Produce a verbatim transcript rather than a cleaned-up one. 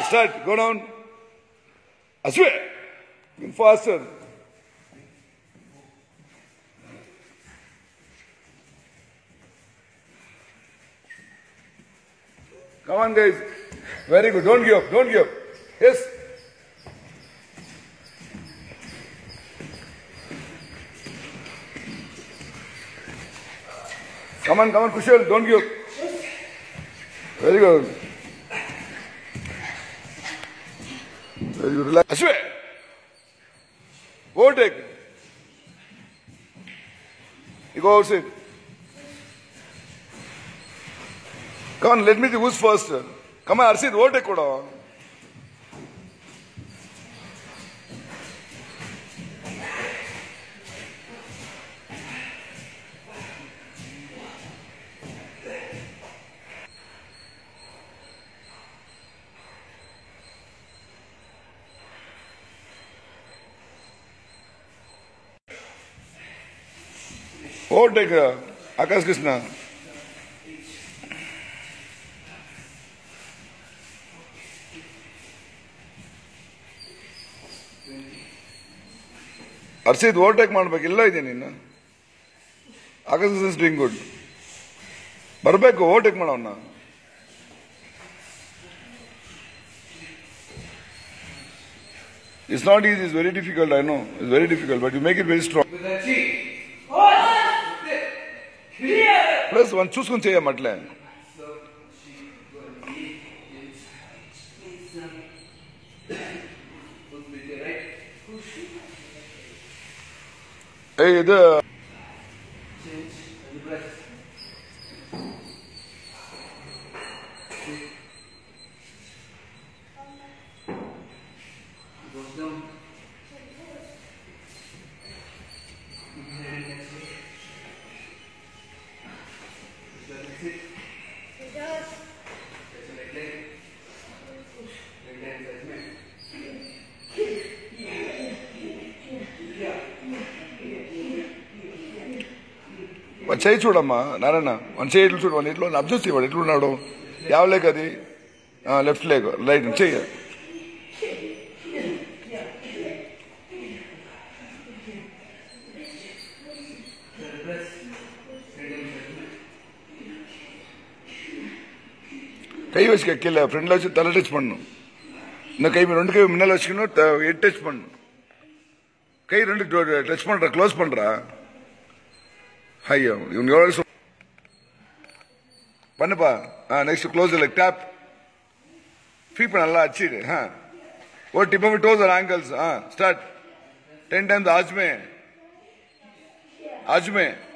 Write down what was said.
start. Go down. Aswe. Faster. Come on, guys. Very good. Don't give up. Don't give up. Yes. Come on, come on, Kushal. Don't give up. Very good. Very good. Relax. Ashway. Overtake. You go outside. Come on, let me see who's first. Come on, Arshid, overtake koda. Overtake Akash Krishna. Arshid, overtake ಮಾಡಬೇಕು ಇಲ್ಲ ಇದೆ ನೀನು. Akash is doing good. ಬರಬೇಕು overtake ಮಾಡೋಣ. It's not easy, it's very difficult, I know. It's very difficult, but you make it very strong. Plus one చూసుకొని చేయమట్లే. Hey, ఇది one చేయి చూడమ్మా నారాయణ, వన్ చేయి ఇట్లు చూడు, వన్ ఇట్లో అబ్జర్వ్ చేయవాడు ఎట్లున్నాడు, యావ లేక అది లెఫ్ట్ లేక రైట్ చెయ్యి. கை வச்சுக்க கீழே ஃப்ரெண்ட்ல வச்சு தலை டச் பண்ணணும். இந்த கை ரெண்டு கை முன்னால வச்சுக்கணும், ஹெட் டச் பண்ணணும். கை ரெண்டு டச் பண்ற, க்ளோஸ் பண்றா. ஐயோ இவங்க எவ்வளவு பண்ணுப்பா. Next close like tape. Feed பண்ண நல்லா அச்சிடு. Oh tip of those are angles. Start. Ten times ஆஜ் में आज में